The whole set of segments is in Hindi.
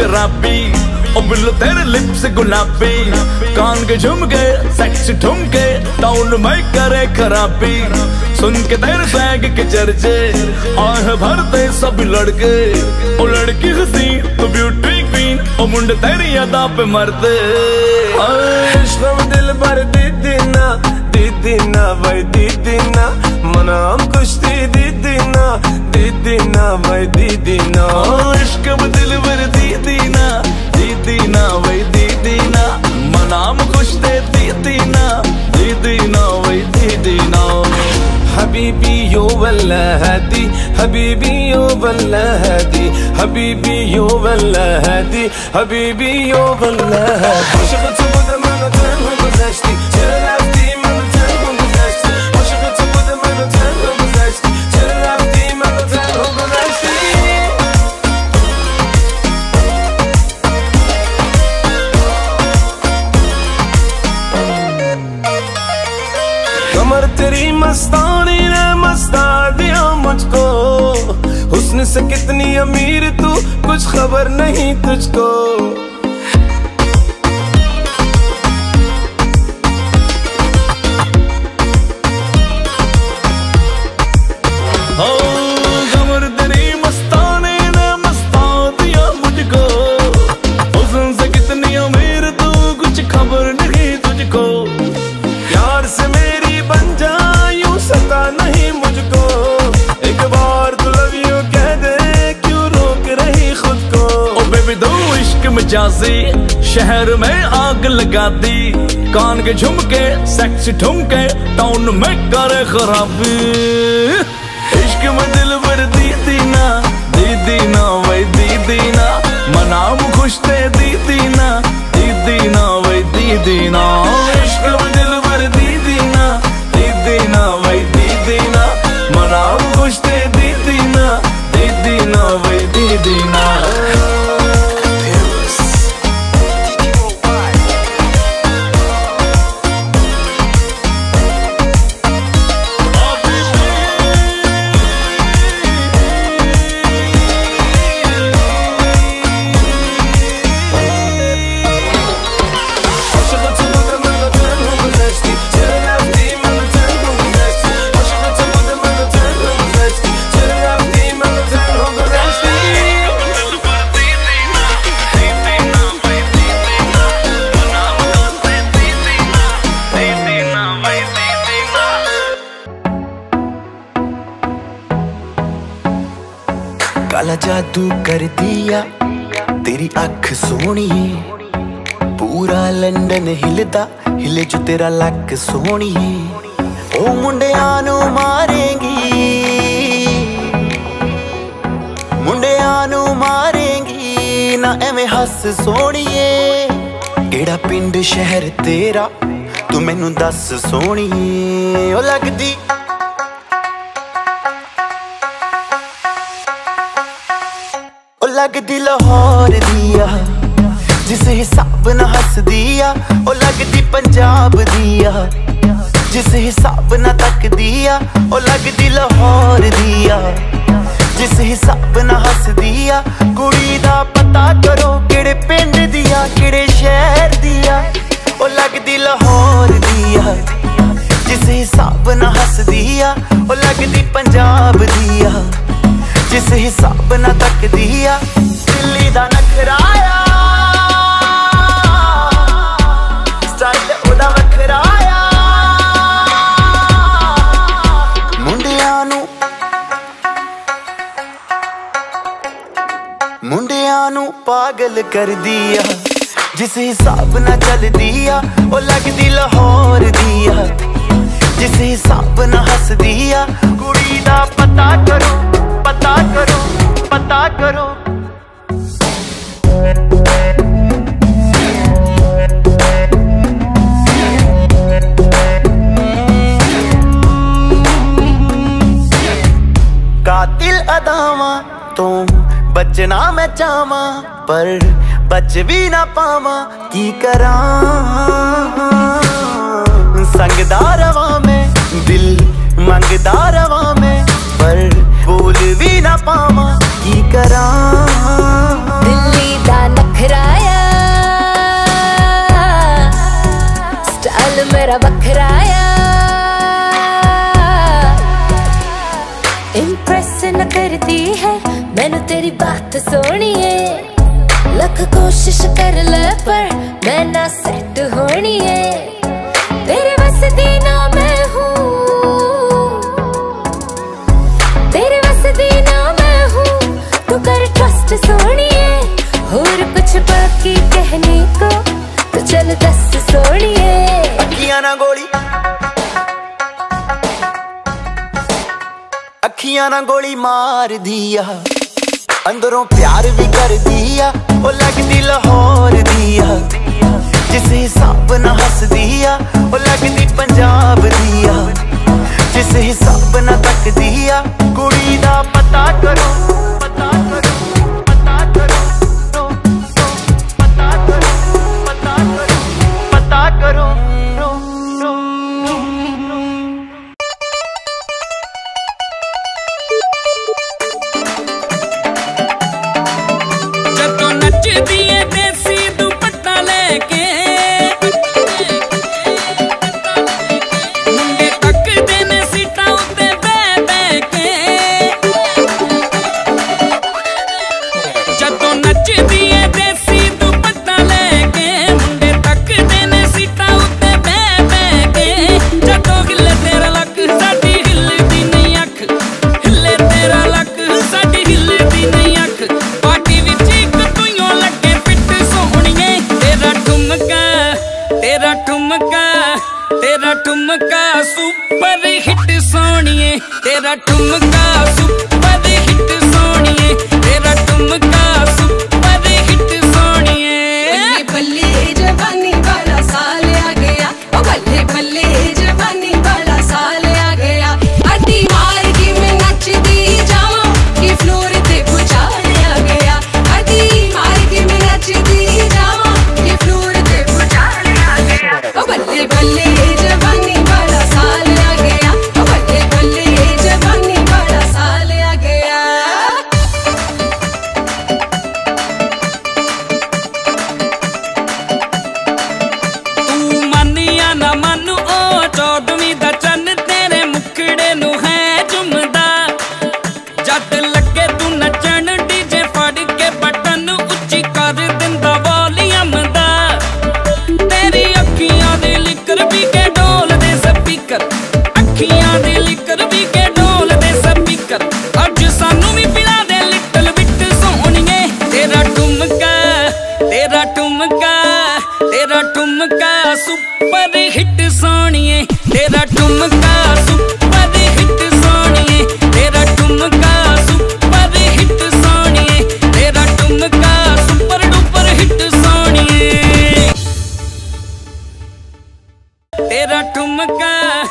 शराबी, ओ बिल्लो तेरे लिप्स गुलाबी, कान के झुमके सेक्सी ठुमके टाउन में करे खराबी। सुन के तेरे स्वैग के चर्चे आह भरते सब लड़के, ओ लड़की हंसी तो ब्यूटी क्वीन, ओ मुंडे तेरी अदा पे मरते। इश्क़ दिल भर दीदी ना भाई दीदी ना, मनाम कुश्ती दीदी ना भाई दीदी ना। इश्क़ दिल भर दीदी ना भाई दीदी ना, मनाम कुश्ती दीदी ना भाई दीदी ना। हबीबी यो वल्ला हदी, हबीबी यो वल्ला हदी, हबीबी यो वल्ला हदी, हबीबी यो वल्ला हदी। Aşık tutmadı bana tanrımı geçti, çırptım bana tanrımı geçti. Aşık tutmadı bana tanrımı geçti, çırptım bana tanrımı geçti. कमर तेरी मस्तानी ने मस्ता दिया मुझको, हुस्न से कितनी अमीर तू कुछ खबर नहीं तुझको। हो कमर तेरी मस्तानी ने मस्ता दिया मुझको, हुस्न से कितनी अमीर तू कुछ खबर नहीं तुझको। प्यार से मेरी बन जा यूं सता नहीं मुझको, एक बार तू लव यू कह दे क्यों रोक रही खुद को। ओ बेबी दो इश्क मजाजी शहर में आग लगा दी, कान के झुमके सेक्सी ठुमके टाउन में करे खराबी। इश्क में दिल भर दीदी ना भाई दीदी ना, मनाम खुश थे दीदी ना भाई दीदी ना। इश्क में दिल भर दीदी ना भाई दीदी ना, मनाम खुश थे दीदी ना भाई दीदी ना। काला जादू कर दिया तेरी अख सोनी, पूरा लंदन हिलदा हिले जो तेरा लक सोनी। ओ मुंडियां नू मारेंगी, मुंडियां नू मारेंगी ना एवें हस सोनिए। केड़ा पिंड शहर तेरा तू मैनू दस सोनिए। ओ लगदी लगदी लाहौर दिया जिस हिसाब न हस दिया, ओ लगदी पंजाब दिया जिस हिसाब न तक दिया, ओ लगदी लाहौर दिया जिस हिसाब न हस दिया। कुड़ी दा पता करो केड़े पिंड दिया केड़े शहर दिया, ओ लगदी लाहौर दिया जिस हिसाब न हस दिया, ओ लगदी पंजाब दिया जिस हिसाब न तक दिया। दिल्ली दा नखराया स्टाइल ओदा वखराया, मुंडियां नू पागल कर दिया जिस हिसाब न चल दिया, ओ लगदी लाहौर दिया जिस हिसाब न हस दिया। कुड़ी दा पता करो पता करो पता करो। कातिल अदावां तो बचना मैं चाहवा, पर बच भी ना पावा की करा। संगदा रवा में दिल मंगदा रवा में, पर बोल भी ना पावा की करा। दिल्ली दा दिल मेरा बखराया इम्प्रेस न करती है मैनू तेरी बात सोनी है लख कोशिश कर ले पर मैं ना सेट होनी है तेरे बस दी ना मैं हूँ तेरे बस दी ना मैं हूँ तू कर ट्रस्ट सोनी है और कुछ बाकी कहने को तो चल दस सोनी है अखियां ना गोली मार दिया अंदरों प्यार भी कर दिया ओ लगदी लाहौर दिया जिस हिसाब ना हस दिया ओ लगदी पंजाब दिया जिस हिसाब ना तक दिया कुड़ी दा पता करो पता करो पता करो पता करो पता करो पता करो तेरा ठुमका सुपर हिट सोनिए तेरा ठुमका सुपर हिट सोनिए तेरा ठुमका सुपर हिट सोनिए बल्ले जवानी वाला साल आ गया ओ बल्ले बल्ले जवानी वाला साल आ गया अड्डी मार के मैं नचदी जावां कि फ्लोर ते भुचाल आ गया अड्डी मार के मैं नचदी जावां कि फ्लोर ते भुचाल आ गया ओ बल्ले बल्ले तेरा ठुमका सुपर हिट सोनिए तेरा ठुमका सुपर हिट सोनिए तेरा ठुमका सुपर हिट सोनिए तेरा ठुमका सुपर डुपर हिट सोनिए तेरा ठुमका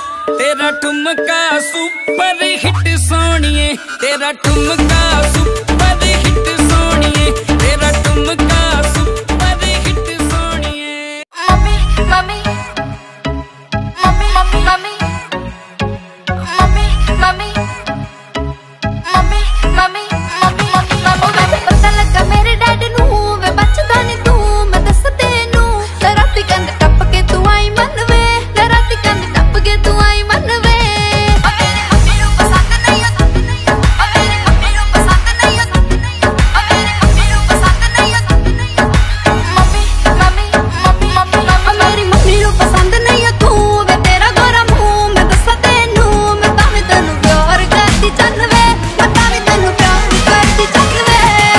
सुपर हिट सोनिए तेरा ठुमका सुपर हिट सोनिए तेरा ठुमका सुपर हिट सोनिए mummy mummy mummy mummy mummy mummy mummy mummy mummy mummy mummy पता लगा मेरे डैडी नू वे बचदा नहीं तू मैं दस तेनू राती कंध टप के तू आई मन वे राती कंध टप के तू आई मन वे मेरे मम्मी नू पसंद नहीं हो मेरे मम्मी नू पसंद नहीं हो मेरे मम्मी नू पसंद नहीं हो मम्मी मम्मी मम्मी मम्मी मेरी मम्मी नू पसंद नहीं हो तू वे तेरा गोरा मुंह मैं दस तेनू मैं तावे तैनू प्यार करदी चल वे मैं तावे तैनू प्यार करदी चल वे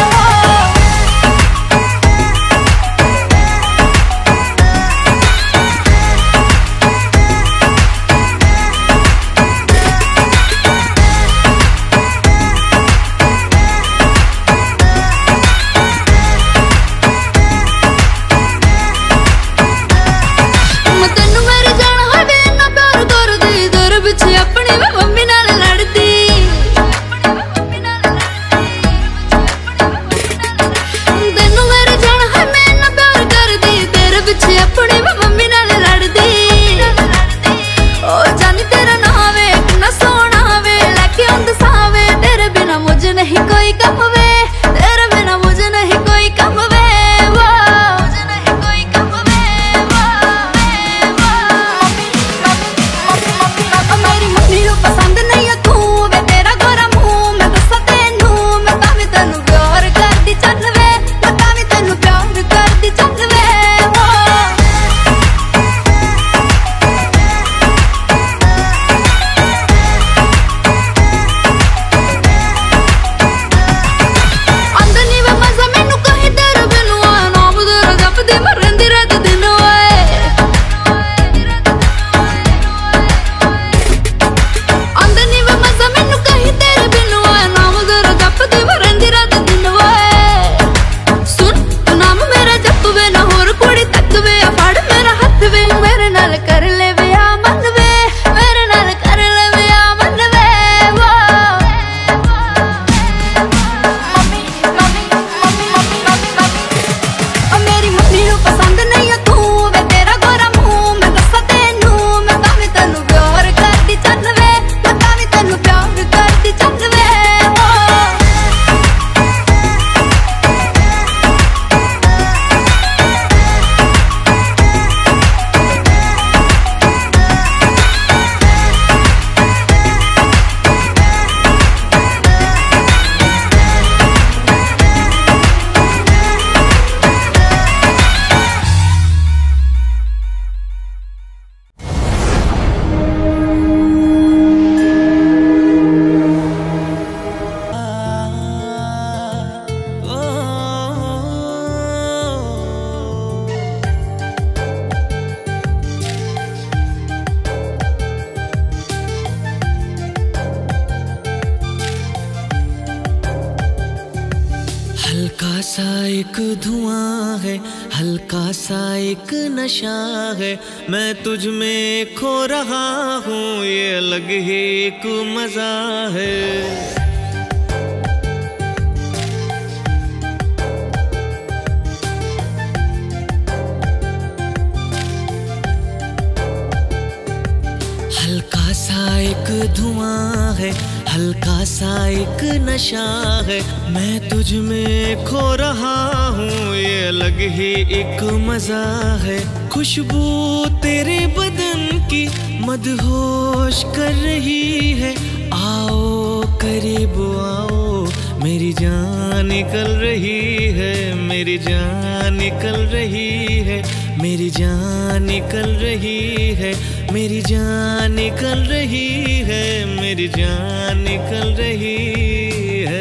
मैं तैनू मेरी जान हवे ना प्यार करदी दर पिछे अपनी मैं मम्मी नाल लड़दी तैनू मेरी जान हवे ना प्यार करदी तेरे पिछे अपनी मैं मम्मी नाल लड़दी ओ जानी तेरा नाम वे कितना सोना वे लेके आंद सावे तेरे बिना मुझे नहीं कोई कम वे तेरे बिना मुझे नहीं कोई कम वे मुझे नहीं कोई कम वे सा एक धुआं है, हल्का सा एक नशा है, मैं तुझ में खो रहा हूँ, ये अलग ही एक मजा है। हल्का सा एक धुआं है, हल्का सा एक नशा है, मैं तुझ में खो रहा हूँ, ये अलग ही एक मजा है। खुशबू तेरे बदन की मदहोश कर रही है, आओ करीब आओ, मेरी जान निकल रही है, मेरी जान निकल रही है, मेरी जान निकल रही है, मेरी जान निकल रही है, मेरी जान निकल रही है।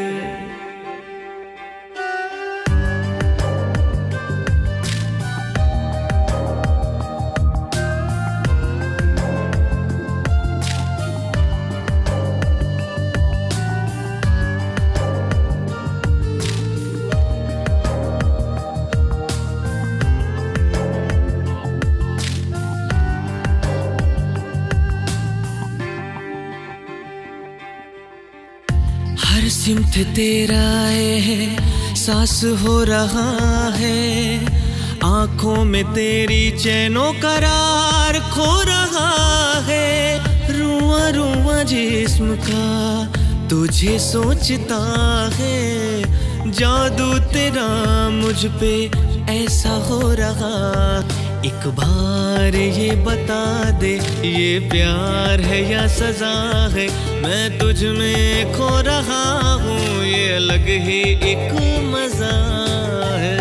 हर सिमत तेरा है, सांस हो रहा है, आंखों में तेरी चैनो करार खो रहा है, रुआं रुआं जिस्म का तुझे सोचता है, जादू तेरा मुझ पे ऐसा हो रहा। एक बार ये बता दे, ये प्यार है या सजा है, मैं तुझ में खो रहा हूँ, ये अलग ही एक मजा है।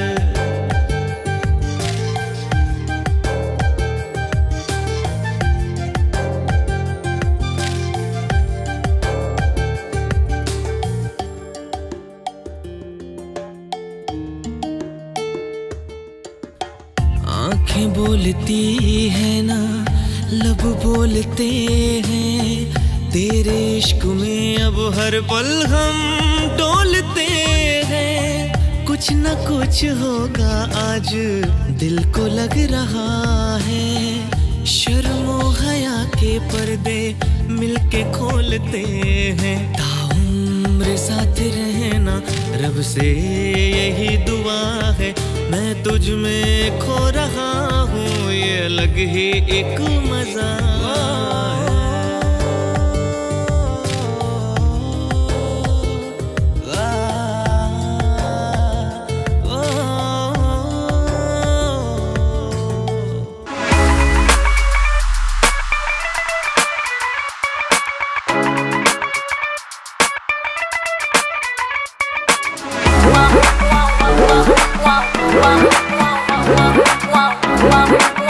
आँखें बोलती है ना, लब बोलते हैं, तेरे इश्क में अब हर पल हम डोलते हैं। कुछ न कुछ होगा आज, दिल को लग रहा है, शर्मो हया के पर्दे मिलके खोलते हैं। ताउम्र साथ रहना रब से यही दुआ है, मैं तुझ में खो रहा हूँ, ये अलग ही एक मजा है। Wow.